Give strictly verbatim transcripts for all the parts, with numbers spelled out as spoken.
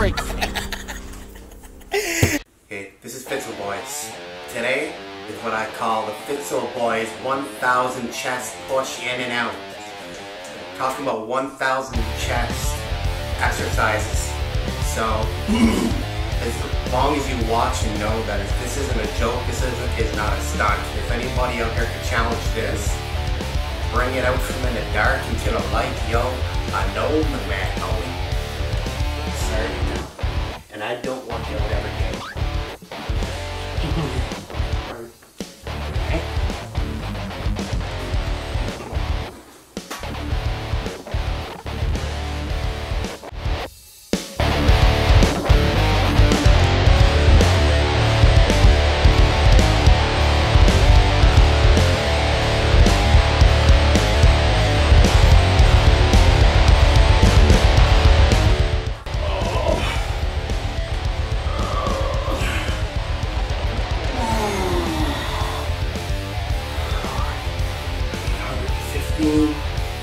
brakes. Okay, this is Fitzel Boys. Today is what I call the Fitzel Boys one thousand chest push in and out. Talking about one thousand chest exercises. So, as long as you watch and know that if this isn't a joke, this isn't, is not a stunt. If anybody out there can challenge this, bring it out from in the dark into the light, yo. I know the man, homie. Sorry, and I don't want you to ever get it. fifteen.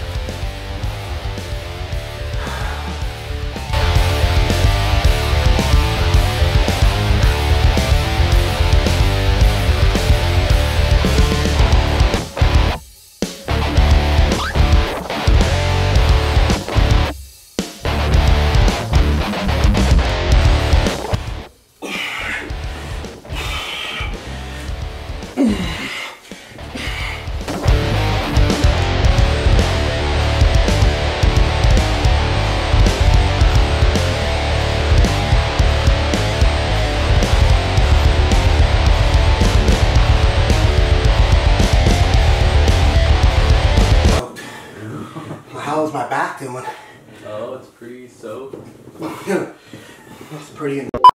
How's my back doing? Oh, it's pretty soaked. That's pretty.